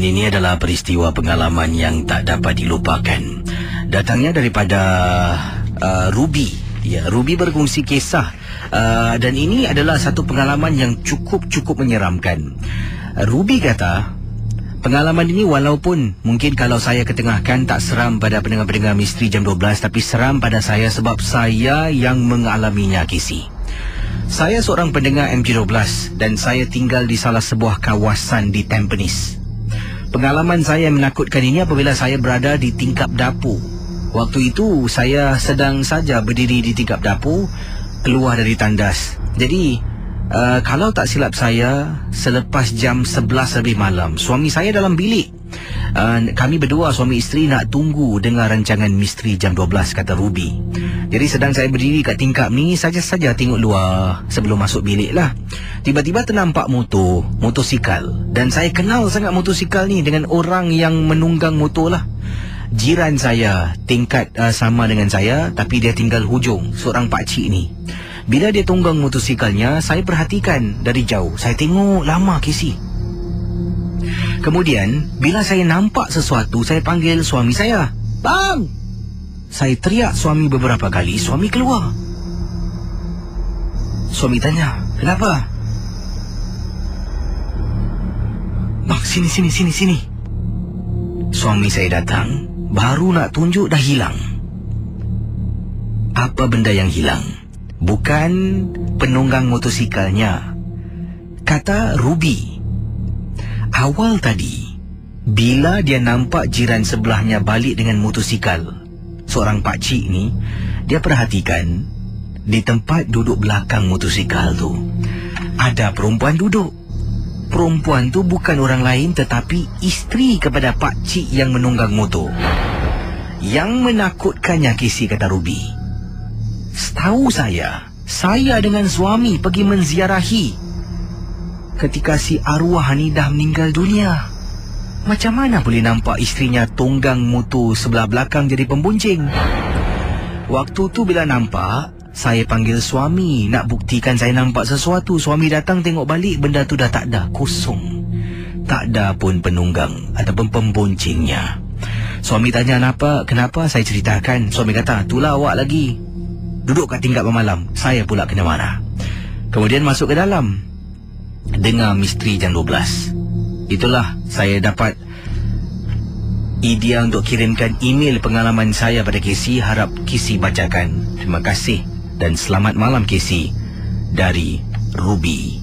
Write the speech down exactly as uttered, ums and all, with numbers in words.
Pengalaman ini adalah peristiwa pengalaman yang tak dapat dilupakan. Datangnya daripada uh, Ruby. Ya, Ruby berkongsi kisah uh, dan ini adalah satu pengalaman yang cukup-cukup menyeramkan. Uh, Ruby kata, pengalaman ini walaupun mungkin kalau saya ketengahkan tak seram pada pendengar-pendengar Misteri Jam dua belas, tapi seram pada saya sebab saya yang mengalaminya, Casey. Saya seorang pendengar M J dua belas dan saya tinggal di salah sebuah kawasan di Tampines. Pengalaman saya menakutkan ini apabila saya berada di tingkap dapur. Waktu itu saya sedang saja berdiri di tingkap dapur, keluar dari tandas. Jadi uh, kalau tak silap saya, selepas jam sebelas lebih malam, suami saya dalam bilik. Uh, kami berdua suami isteri nak tunggu dengar rancangan Misteri Jam dua belas, kata Ruby. Jadi sedang saya berdiri kat tingkap ni, saja-saja tengok luar sebelum masuk bilik lah. Tiba-tiba ternampak motor, motosikal. Dan saya kenal sangat motosikal ni dengan orang yang menunggang motor lah. Jiran saya, tingkat uh, sama dengan saya, tapi dia tinggal hujung, seorang pakcik ni. Bila dia tunggang motosikalnya, saya perhatikan dari jauh. Saya tengok lama, Casey. Kemudian, bila saya nampak sesuatu, saya panggil suami saya. Bang! Saya teriak suami beberapa kali, suami keluar. Suami tanya, kenapa? Bang, sini, sini, sini, sini. Suami saya datang, baru nak tunjuk dah hilang. Apa benda yang hilang? Bukan penunggang motosikalnya, kata Ruby. Awal tadi, bila dia nampak jiran sebelahnya balik dengan motosikal, seorang pakcik ni, dia perhatikan di tempat duduk belakang motosikal tu ada perempuan duduk. Perempuan tu bukan orang lain tetapi isteri kepada pakcik yang menunggang motor. Yang menakutkannya, Casey, kata Ruby, setahu saya, saya dengan suami pergi menziarahi ketika si arwah ni dah meninggal dunia. Macam mana boleh nampak isterinya tunggang motor sebelah belakang jadi pembuncing? Waktu tu bila nampak, saya panggil suami nak buktikan saya nampak sesuatu. Suami datang tengok balik, benda tu dah tak ada, kosong. Tak ada pun penunggang ataupun pembuncingnya. Suami tanya kenapa, kenapa saya ceritakan. Suami kata, itulah awak lagi duduk kat tingkap malam, saya pula kena marah. Kemudian masuk ke dalam, dengar Misteri Jam dua belas. Itulah saya dapat idea untuk kirimkan email pengalaman saya pada Casey. Harap Casey bacakan. Terima kasih dan selamat malam, Casey. Dari Ruby.